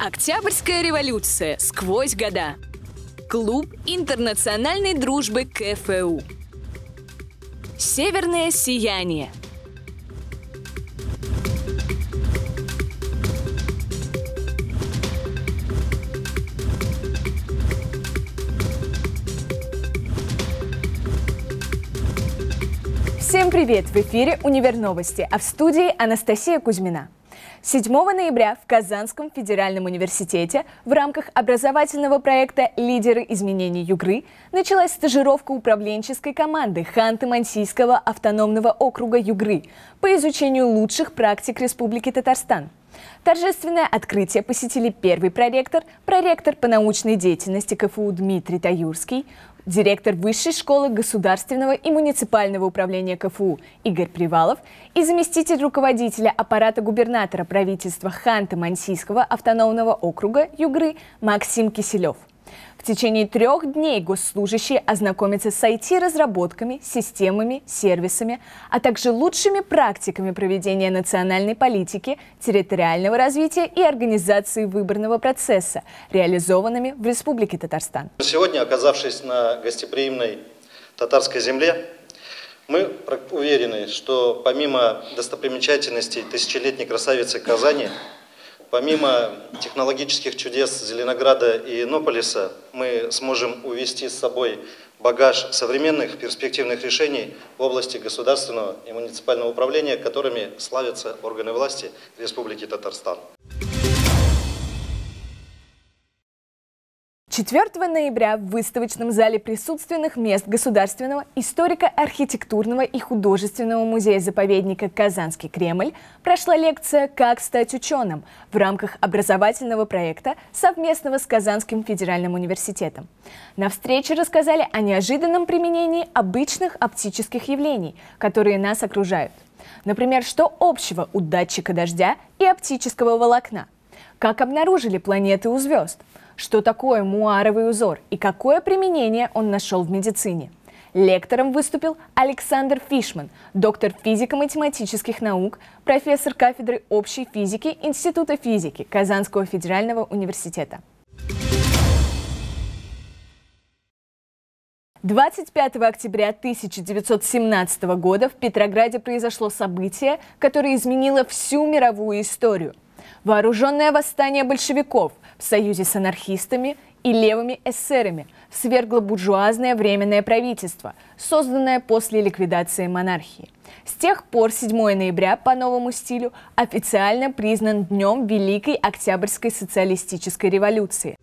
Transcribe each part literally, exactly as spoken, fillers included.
Октябрьская революция сквозь года. Клуб интернациональной дружбы ка эф у. Северное сияние. Всем привет! В эфире «Универ Новости», а в студии Анастасия Кузьмина. седьмого ноября в Казанском федеральном университете в рамках образовательного проекта «Лидеры изменений Югры» началась стажировка управленческой команды Ханты-Мансийского автономного округа Югры по изучению лучших практик Республики Татарстан. Торжественное открытие посетили первый проректор, проректор по научной деятельности ка эф у Дмитрий Таюрский, директор Высшей школы государственного и муниципального управления ка эф у Игорь Привалов и заместитель руководителя аппарата губернатора правительства Ханты-Мансийского автономного округа Югры Максим Киселев. В течение трех дней госслужащие ознакомятся с ай ти-разработками, системами, сервисами, а также лучшими практиками проведения национальной политики, территориального развития и организации выборного процесса, реализованными в Республике Татарстан. Сегодня, оказавшись на гостеприимной татарской земле, мы уверены, что помимо достопримечательностей тысячелетней красавицы Казани, помимо технологических чудес Зеленограда и Иннополиса, мы сможем увезти с собой багаж современных перспективных решений в области государственного и муниципального управления, которыми славятся органы власти Республики Татарстан. четвёртого ноября в выставочном зале присутственных мест Государственного историко-архитектурного и художественного музея-заповедника «Казанский Кремль» прошла лекция «Как стать ученым» в рамках образовательного проекта, совместного с Казанским федеральным университетом. На встрече рассказали о неожиданном применении обычных оптических явлений, которые нас окружают. Например, что общего у датчика дождя и оптического волокна? Как обнаружили планеты у звезд? Что такое муаровый узор и какое применение он нашел в медицине? Лектором выступил Александр Фишман, доктор физико-математических наук, профессор кафедры общей физики Института физики Казанского федерального университета. двадцать пятого октября тысяча девятьсот семнадцатого года в Петрограде произошло событие, которое изменило всю мировую историю. Вооруженное восстание большевиков в союзе с анархистами и левыми эсерами свергло буржуазное временное правительство, созданное после ликвидации монархии. С тех пор седьмого ноября по новому стилю официально признан днем Великой Октябрьской социалистической революции.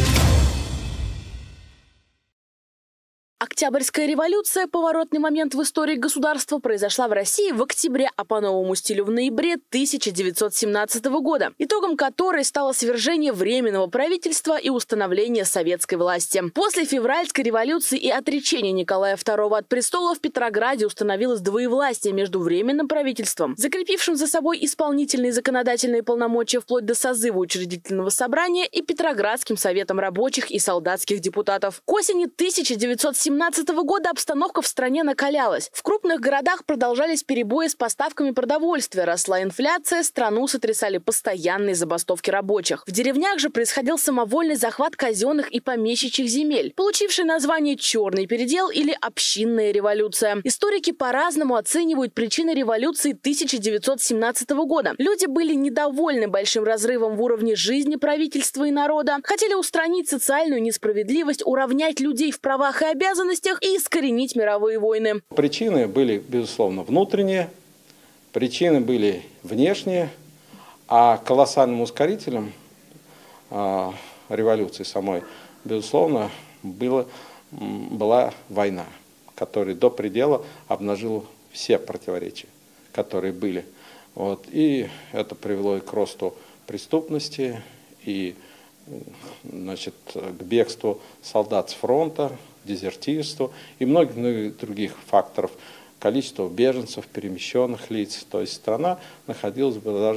Октябрьская революция, поворотный момент в истории государства, произошла в России в октябре, а по новому стилю в ноябре тысяча девятьсот семнадцатого года, итогом которой стало свержение Временного правительства и установление советской власти. После февральской революции и отречения Николая второго от престола в Петрограде установилось двоевластие между Временным правительством, закрепившим за собой исполнительные и законодательные полномочия вплоть до созыва учредительного собрания, и Петроградским советом рабочих и солдатских депутатов. К осени тысяча девятьсот семнадцатого года обстановка в стране накалялась. В крупных городах продолжались перебои с поставками продовольствия, росла инфляция, страну сотрясали постоянные забастовки рабочих. В деревнях же происходил самовольный захват казенных и помещичьих земель, получивший название «Черный передел» или «Общинная революция». Историки по-разному оценивают причины революции тысяча девятьсот семнадцатого года. Люди были недовольны большим разрывом в уровне жизни правительства и народа, хотели устранить социальную несправедливость, уравнять людей в правах и обязанностях и искоренить мировые войны. Причины были, безусловно, внутренние, причины были внешние, а колоссальным ускорителем э, революции самой, безусловно, было, была война, которая до предела обнажила все противоречия, которые были. Вот. И это привело и к росту преступности, и значит, к бегству солдат с фронта, дезертирству и многих других факторов, количество беженцев, перемещенных лиц. То есть страна находилась бы даже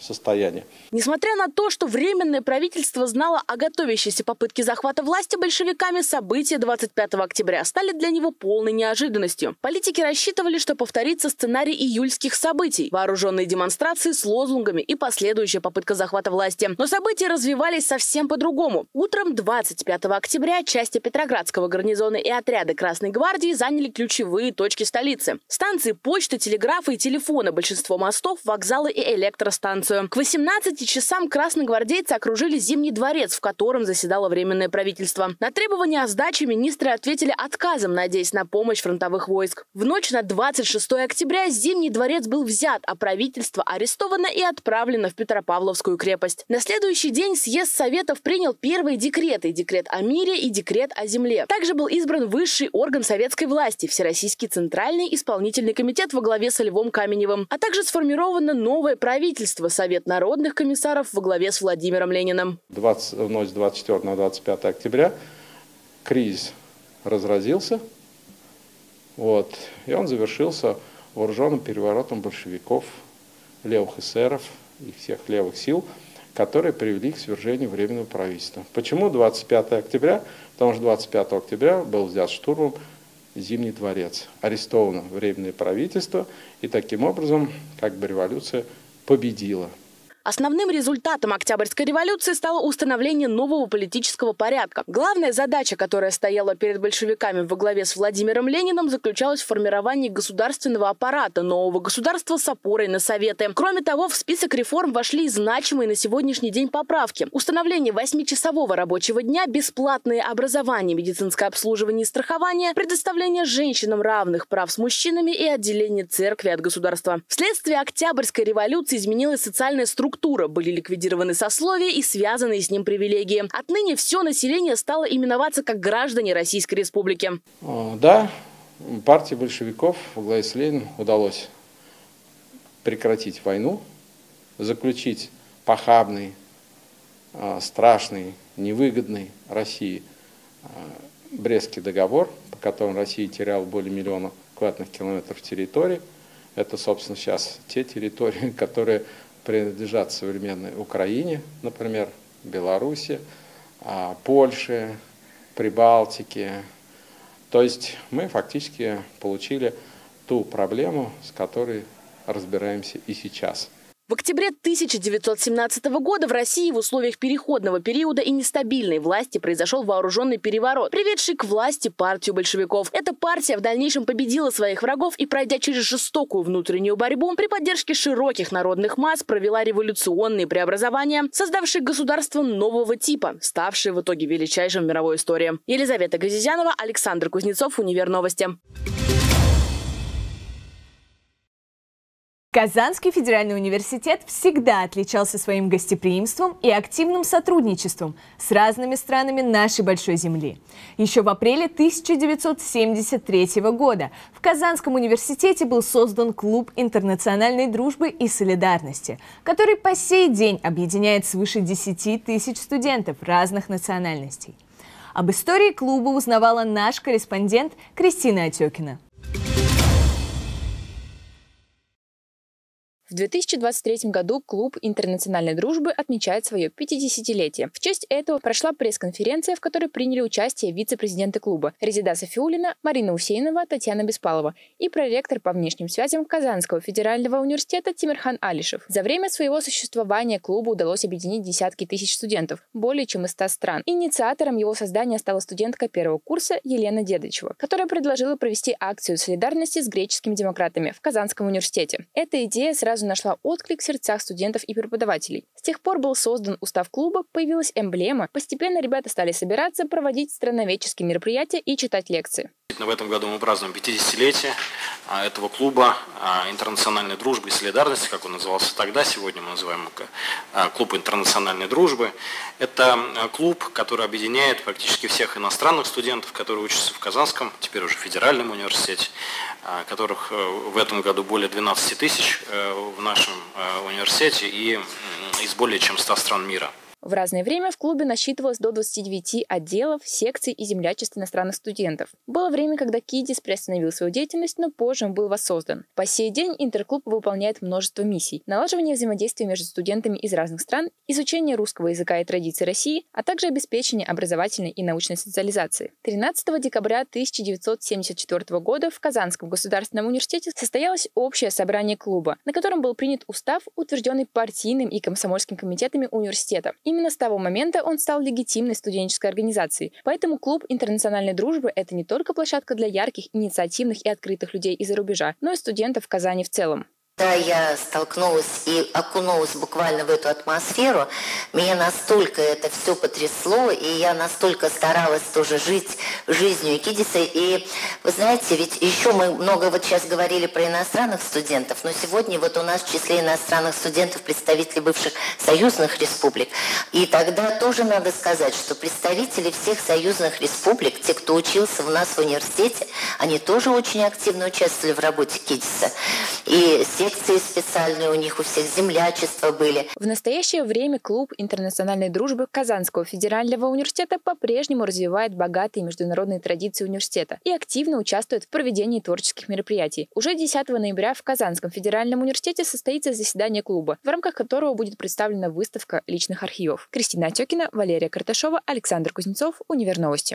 состоянии. Несмотря на то, что Временное правительство знало о готовящейся попытке захвата власти большевиками, события двадцать пятого октября стали для него полной неожиданностью. Политики рассчитывали, что повторится сценарий июльских событий, вооруженные демонстрации с лозунгами и последующая попытка захвата власти. Но события развивались совсем по-другому. Утром двадцать пятого октября части Петроградского гарнизона и отряды Красной гвардии заняли ключевые точки столицы. Станции почты, телеграфа и телефона, большинство мостов, вокзалы и электростанции. К восемнадцати часам красногвардейцы окружили Зимний дворец, в котором заседало Временное правительство. На требования о сдаче министры ответили отказом, надеясь на помощь фронтовых войск. В ночь на двадцать шестое октября Зимний дворец был взят, а правительство арестовано и отправлено в Петропавловскую крепость. На следующий день съезд Советов принял первые декреты – декрет о мире и декрет о земле. Также был избран высший орган советской власти – Всероссийский Центральный исполнительный комитет во главе с Львом Каменевым, а также сформировано новое правительство – Совет народных комиссаров во главе с Владимиром Лениным. двадцать, в ночь с двадцать четвёртого на двадцать пятое октября кризис разразился, вот, и он завершился вооруженным переворотом большевиков, левых эсеров и всех левых сил, которые привели к свержению Временного правительства. Почему двадцать пятое октября? Потому что двадцать пятого октября был взят штурмом Зимний дворец, арестовано Временное правительство, и таким образом как бы революция победила. Основным результатом Октябрьской революции стало установление нового политического порядка. Главная задача, которая стояла перед большевиками во главе с Владимиром Лениным, заключалась в формировании государственного аппарата, нового государства с опорой на Советы. Кроме того, в список реформ вошли значимые на сегодняшний день поправки. Установление восьмичасового рабочего дня, бесплатное образование, медицинское обслуживание и страхование, предоставление женщинам равных прав с мужчинами и отделение церкви от государства. Вследствие Октябрьской революции изменилась социальная структура. Были ликвидированы сословия и связанные с ним привилегии. Отныне все население стало именоваться как граждане Российской Республики. Да, партии большевиков во главе с Лениным удалось прекратить войну, заключить похабный, страшный, невыгодный России Брестский договор, по которому Россия теряла более миллиона квадратных километров территории. Это, собственно, сейчас те территории, которые принадлежат современной Украине, например, Беларуси, Польше, Прибалтике. То есть мы фактически получили ту проблему, с которой разбираемся и сейчас. В октябре тысяча девятьсот семнадцатого года в России в условиях переходного периода и нестабильной власти произошел вооруженный переворот, приведший к власти партию большевиков. Эта партия в дальнейшем победила своих врагов и, пройдя через жестокую внутреннюю борьбу, при поддержке широких народных масс провела революционные преобразования, создавшие государство нового типа, ставшее в итоге величайшим в мировой истории. Елизавета Газизянова, Александр Кузнецов, Универновости. Казанский федеральный университет всегда отличался своим гостеприимством и активным сотрудничеством с разными странами нашей большой земли. Еще в апреле тысяча девятьсот семьдесят третьего года в Казанском университете был создан Клуб интернациональной дружбы и солидарности, который по сей день объединяет свыше десяти тысяч студентов разных национальностей. Об истории клуба узнавала наш корреспондент Кристина Отекина. В две тысячи двадцать третьем году Клуб интернациональной дружбы отмечает свое пятидесятилетие. В честь этого прошла пресс-конференция, в которой приняли участие вице-президенты клуба Резеда Сафиуллина, Марина Усейнова, Татьяна Беспалова и проректор по внешним связям Казанского федерального университета Тимирхан Алишев. За время своего существования клубу удалось объединить десятки тысяч студентов, более чем из ста стран. Инициатором его создания стала студентка первого курса Елена Дедычева, которая предложила провести акцию солидарности с греческими демократами в Казанском университете. Эта идея сразу нашла отклик в сердцах студентов и преподавателей. С тех пор был создан устав клуба, появилась эмблема. Постепенно ребята стали собираться, проводить страноведческие мероприятия и читать лекции. В этом году мы празднуем пятидесятилетие этого клуба интернациональной дружбы и солидарности, как он назывался тогда, сегодня мы называем клуб интернациональной дружбы. Это клуб, который объединяет практически всех иностранных студентов, которые учатся в Казанском, теперь уже федеральном университете, которых в этом году более двенадцати тысяч в нашем университете и из более чем ста стран мира. В разное время в клубе насчитывалось до двадцати девяти отделов, секций и землячеств иностранных студентов. Было время, когда КИДИС приостановил свою деятельность, но позже он был воссоздан. По сей день интерклуб выполняет множество миссий: налаживание взаимодействия между студентами из разных стран, изучение русского языка и традиций России, а также обеспечение образовательной и научной социализации. тринадцатого декабря тысяча девятьсот семьдесят четвёртого года в Казанском государственном университете состоялось общее собрание клуба, на котором был принят устав, утвержденный партийным и комсомольским комитетами университета. Именно с того момента он стал легитимной студенческой организацией. Поэтому клуб интернациональной дружбы – это не только площадка для ярких, инициативных и открытых людей из-за рубежа, но и студентов Казани в целом. Когда я столкнулась и окунулась буквально в эту атмосферу, меня настолько это все потрясло, и я настолько старалась тоже жить жизнью КИДИСа. И вы знаете, ведь еще мы много вот сейчас говорили про иностранных студентов, но сегодня вот у нас в числе иностранных студентов представители бывших союзных республик. И тогда тоже надо сказать, что представители всех союзных республик, те, кто учился у нас в университете, они тоже очень активно участвовали в работе КИДИСа. И секции специальные у них, у всех землячества были. В настоящее время клуб интернациональной дружбы Казанского федерального университета по-прежнему развивает богатые международные традиции университета и активно участвует в проведении творческих мероприятий. Уже десятого ноября в Казанском федеральном университете состоится заседание клуба, в рамках которого будет представлена выставка личных архивов. Кристина Отекина, Валерия Карташова, Александр Кузнецов, Универновости.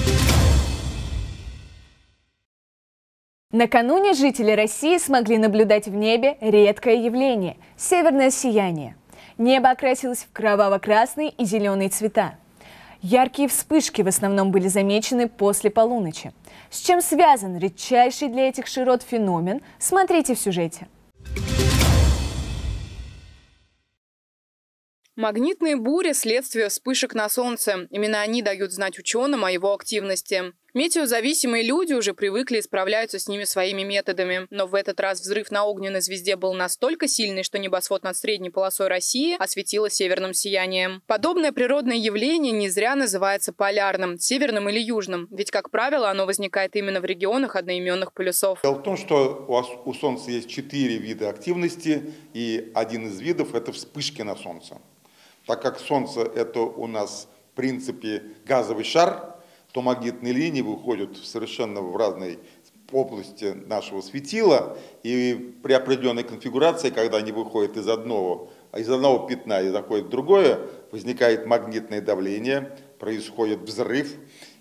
Накануне жители России смогли наблюдать в небе редкое явление – северное сияние. Небо окрасилось в кроваво-красный и зеленые цвета. Яркие вспышки в основном были замечены после полуночи. С чем связан редчайший для этих широт феномен, смотрите в сюжете. Магнитные бури – следствие вспышек на Солнце. Именно они дают знать ученым о его активности. Метеозависимые люди уже привыкли и справляются с ними своими методами. Но в этот раз взрыв на огненной звезде был настолько сильный, что небосвод над средней полосой России осветило северным сиянием. Подобное природное явление не зря называется полярным, северным или южным. Ведь, как правило, оно возникает именно в регионах одноименных полюсов. Дело в том, что у, вас, у Солнца есть четыре вида активности, и один из видов – это вспышки на Солнце. Так как Солнце – это у нас, в принципе, газовый шар, то магнитные линии выходят совершенно в разной области нашего светила, и при определенной конфигурации, когда они выходят из одного, из одного пятна и заходят в другое, возникает магнитное давление, происходит взрыв,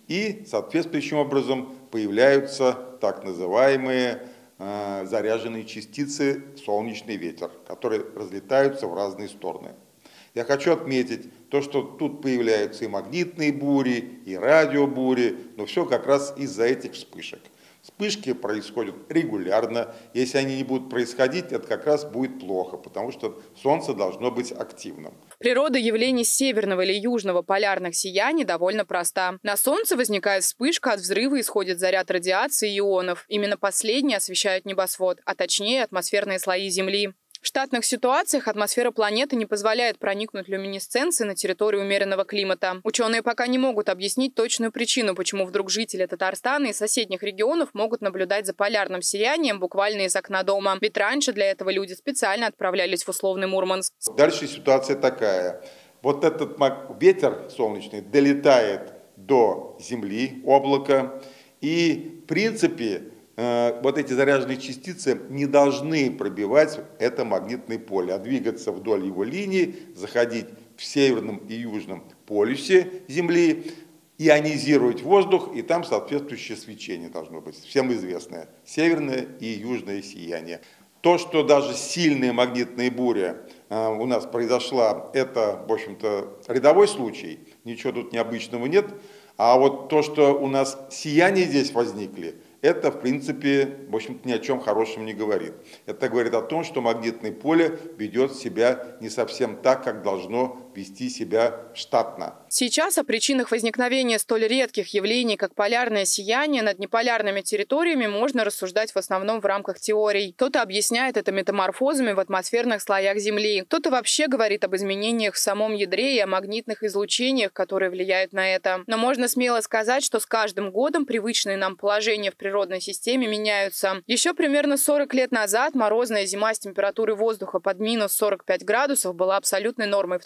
и соответствующим образом появляются так называемые э, заряженные частицы солнечный ветер, которые разлетаются в разные стороны. Я хочу отметить то, что тут появляются и магнитные бури, и радиобури, но все как раз из-за этих вспышек. Вспышки происходят регулярно. Если они не будут происходить, это как раз будет плохо, потому что Солнце должно быть активным. Природа явлений северного или южного полярных сияний довольно проста. На Солнце возникает вспышка, от взрыва исходит заряд радиации и ионов. Именно последние освещают небосвод, а точнее атмосферные слои Земли. В штатных ситуациях атмосфера планеты не позволяет проникнуть люминесценции на территорию умеренного климата. Ученые пока не могут объяснить точную причину, почему вдруг жители Татарстана и соседних регионов могут наблюдать за полярным сиянием буквально из окна дома. Ведь раньше для этого люди специально отправлялись в условный Мурманск. Дальше ситуация такая. Вот этот ветер солнечный долетает до Земли, облака, и в принципе вот эти заряженные частицы не должны пробивать это магнитное поле, а двигаться вдоль его линии, заходить в северном и южном полюсе Земли, ионизировать воздух, и там соответствующее свечение должно быть, всем известное, северное и южное сияние. То, что даже сильная магнитная буря у нас произошла, это, в общем-то, рядовой случай, ничего тут необычного нет, а вот то, что у нас сияния здесь возникли, это, в принципе, в общем-то, ни о чем хорошем не говорит. Это говорит о том, что магнитное поле ведет себя не совсем так, как должно вести себя штатно. Сейчас о причинах возникновения столь редких явлений, как полярное сияние над неполярными территориями, можно рассуждать в основном в рамках теорий. Кто-то объясняет это метаморфозами в атмосферных слоях Земли, кто-то вообще говорит об изменениях в самом ядре и о магнитных излучениях, которые влияют на это. Но можно смело сказать, что с каждым годом привычные нам положения в природной системе меняются. Еще примерно сорок лет назад морозная зима с температурой воздуха под минус сорок пять градусов была абсолютной нормой в Татарстане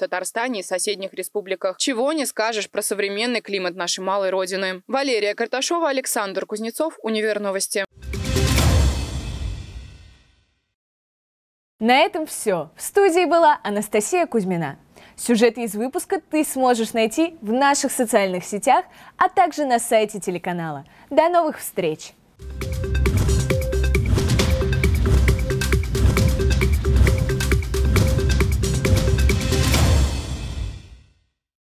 Казахстане и соседних республиках. Чего не скажешь про современный климат нашей малой родины. Валерия Карташова, Александр Кузнецов, Универновости. На этом все. В студии была Анастасия Кузьмина. Сюжеты из выпуска ты сможешь найти в наших социальных сетях, а также на сайте телеканала. До новых встреч!